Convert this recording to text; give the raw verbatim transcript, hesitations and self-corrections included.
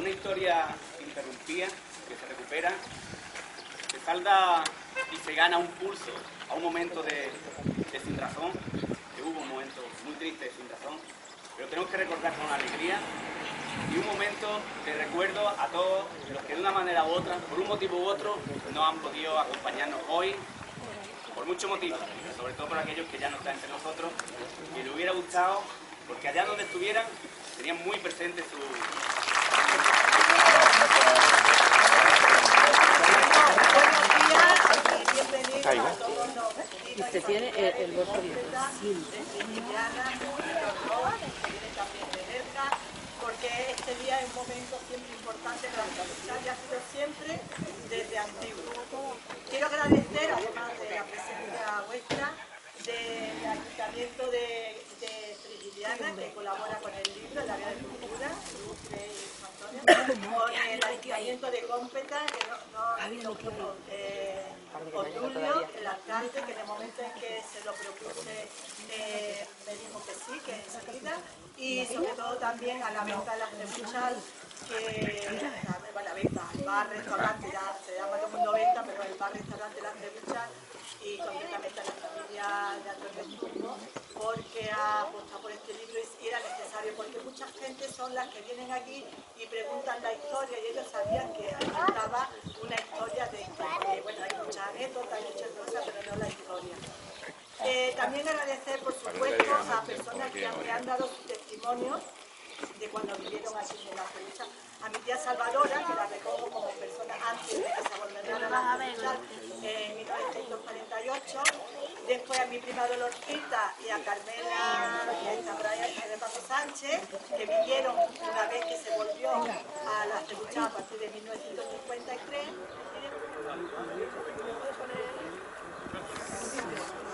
una historia que interrumpía, que se recupera, se salda y se gana un pulso a un momento de, de sin razón, que hubo un momento muy triste de sin razón, pero tenemos que recordar con alegría y un momento de recuerdo a todos los que de una manera u otra, por un motivo u otro, no han podido acompañarnos hoy, por muchos motivos, pero sobre todo por aquellos que ya no están entre nosotros, y les hubiera gustado, porque allá donde estuvieran, tenían muy presente su... Y usted tiene el, el voto bien. Porque este día es un momento siempre importante para la lucha y ha sido siempre desde antiguo. Quiero agradecer, además de la presencia vuestra, del Ayuntamiento de, de Frigiliana, que colabora con el libro, el área de cultura, con el Ayuntamiento de Cómpeta, que no, no, no eh, Otulio, el alcalde, que en el momento en que se lo propuse eh, me dijo que sí, que enseguida, y sobre todo también a la venta de las Trebuchas, que a la venta, el bar, restaurante, ya se llama todo el mundo venta, pero el bar, restaurante, las Trebuchas, y concretamente a la familia de Antonio Turbo, porque ha apostado por este libro y era necesario, porque mucha gente son las que vienen aquí y preguntan la historia y ellos sabían que estaba una historia de historia. Bueno, hay muchas anécdotas, hay muchas cosas, pero no la historia. Eh, también agradecer, por supuesto, a personas que me han dado su testimonio de cuando vivieron aquí en la Trebucha. A mi tía Salvadora, que la recojo como persona antes de que se volviera a la Trebucha, en mil novecientos cuarenta y ocho. Después a mi prima Dolorcita y a Carmela y a esta Brian de Paso Sánchez, que vivieron una vez que se volvió a la Trebucha a partir de mil novecientos cincuenta y tres.